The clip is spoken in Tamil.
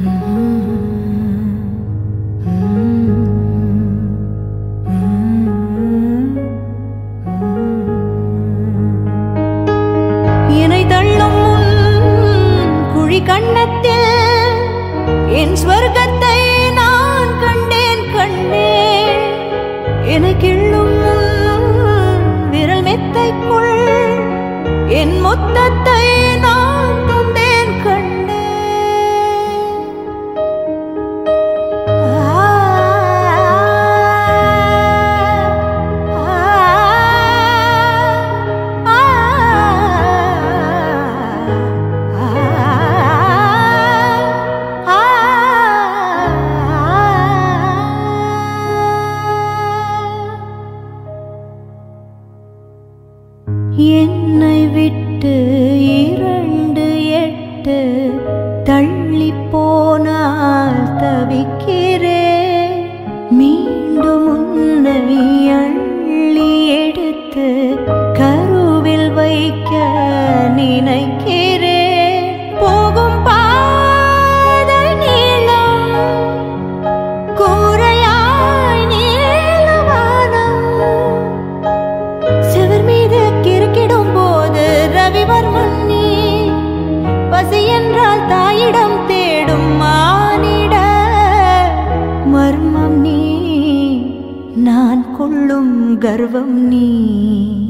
என்னை தள்ளும் குழி கண்ணத்தில் என் ஸ்வர்க்கத்தை நான் கண்டேன் கண்டேன். என்னை கிள்ளும் விரல் மெத்தைக்குள் என் முத்தத்தை நான் தந்தேன் கண்டேன். என்னை விட்டு 2 தள்ளி போனால் தவிக்கிறேன். மீண்டும் உன்னை அள்ளி எடுத்து கருவில் வைக்க நினைக்கிறேன். போகும் பாதை நீளம் கூரையாய் நீளவானம் செவர் மீது கிறுக்கிடும் போது ரவிவர்மன் நீ. பசி என்றால் தாயிடம் தேடும் மானிட மர்மம் நீ. நான் கொள்ளும் கர்வம் நீ.